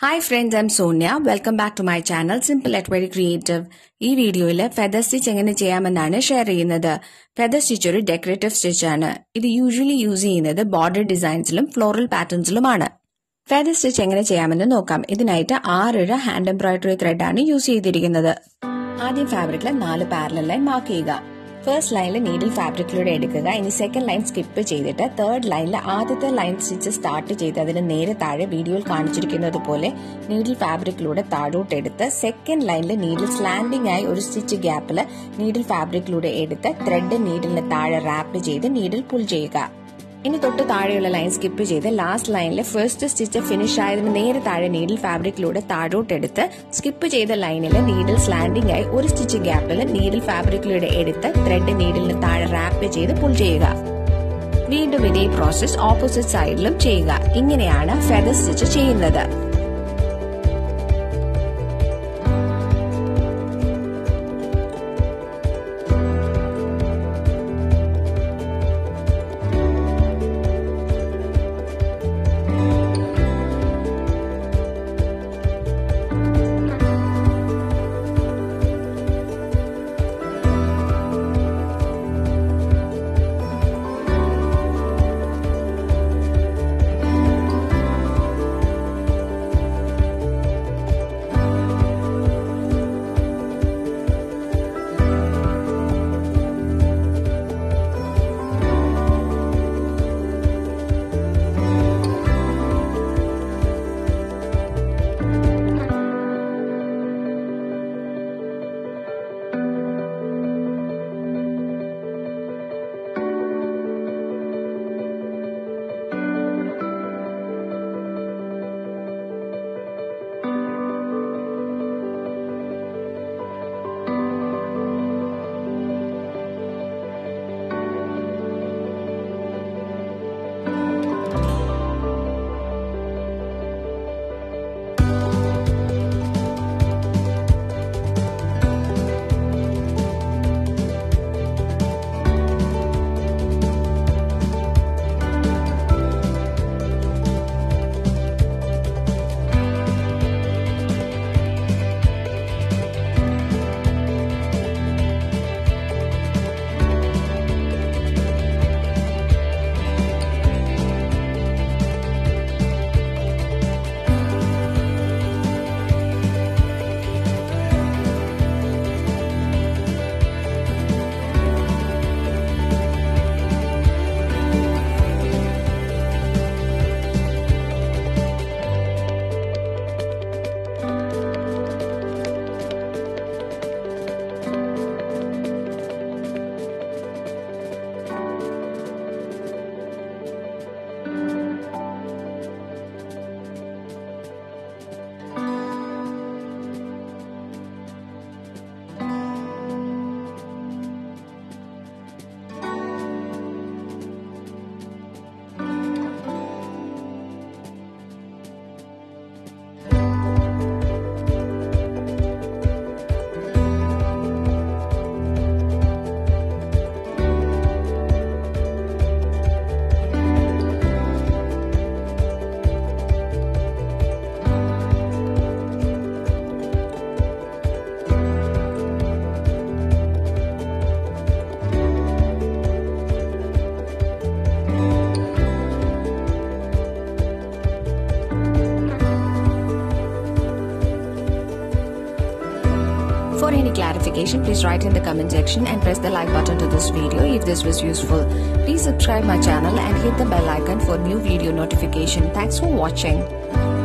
Hi friends, I'm Sonia. Welcome back to my channel Simple at Very Creative. ഈ വീഡിയോയിൽ feather stitch എങ്ങനെ ചെയ്യാമെന്നാണ് share ചെയ്യുന്നത്. Feather stitch ഒരു ഡെക്കറേറ്റീവ് സ്റ്റിച്ച് ആണ്. ഇത് യൂഷ്വലി യൂസ് ചെയ്യുന്നത് ബോർഡർ ഡിസൈൻസിലും ഫ്ലോറൽ പാറ്റേൺസിലുമാണ്. ഫെദർ സ്റ്റിച്ച് എങ്ങനെ ചെയ്യാമെന്ന് നോക്കാം. ഇതിനായിട്ട് 6 ഹാൻഡ് എംബ്രോയിഡറി ത്രെഡ് ആണ് യൂസ് ചെയ്തിരിക്കുന്നത്. ആദ്യം ഫാബ്രിക്കിൽ 4 പാരലൽ ലൈൻ മാർക്ക് ചെയ്യുക. ഫസ്റ്റ് ലൈനിൽ നീഡിൽ ഫാബ്രിക്കിലൂടെ എടുക്കുക. ഇനി സെക്കൻഡ് ലൈൻ സ്കിപ്പ് ചെയ്തിട്ട് തേർഡ് ലൈനിൽ ആദ്യത്തെ ലൈൻ സ്റ്റിച്ച് സ്റ്റാർട്ട് ചെയ്ത് അതിന് നേരെ താഴെ വീഡിയോയിൽ കാണിച്ചിരിക്കുന്നത് പോലെ നീഡിൽ ഫാബ്രിക്കിലൂടെ താഴോട്ട് എടുത്ത് സെക്കൻഡ് ലൈനിൽ നീഡിൽ സ്ലാൻഡിംഗ് ആയി ഒരു സ്റ്റിച്ച് ഗ്യാപ്പിൽ നീഡിൽ ഫാബ്രിക്കിലൂടെ എടുത്ത് ത്രെഡ് നീഡിലിന് താഴെ റാപ്പ് ചെയ്ത് നീഡിൽ പുൾ ചെയ്യുക. ഇനി തൊട്ട് താഴെയുള്ള ലൈൻ സ്കിപ്പ് ചെയ്ത് ലാസ്റ്റ് ലൈനിലെ ഫസ്റ്റ് സ്റ്റിച്ച് ഫിനിഷ് ആയതിന് നേരെ താഴെ നീഡിൽ ഫാബ്രിക്കിലൂടെ താഴോട്ടെടുത്ത് സ്കിപ്പ് ചെയ്ത ലൈനിൽ നീഡിൽ സ്ലാൻഡിംഗ് ആയി ഒരു സ്റ്റിച്ച് ഗ്യാപ്പിൽ നീഡിൽ ഫാബ്രിക്കിലൂടെ എടുത്ത് ത്രെഡ് നീഡിലിന് താഴെ റാപ്പ് ചെയ്ത് പുൾ ചെയ്യുക. വീണ്ടും ഇതേ പ്രോസസ് ഓപ്പോസിറ്റ് സൈഡിലും ചെയ്യുക. ഇങ്ങനെയാണ് ഫെദർ സ്റ്റിച്ച് ചെയ്യുന്നത്. For any clarification, please write in the comment section and press the like button to this video if this was useful. Please subscribe my channel and hit the bell icon for new video notification. Thanks for watching.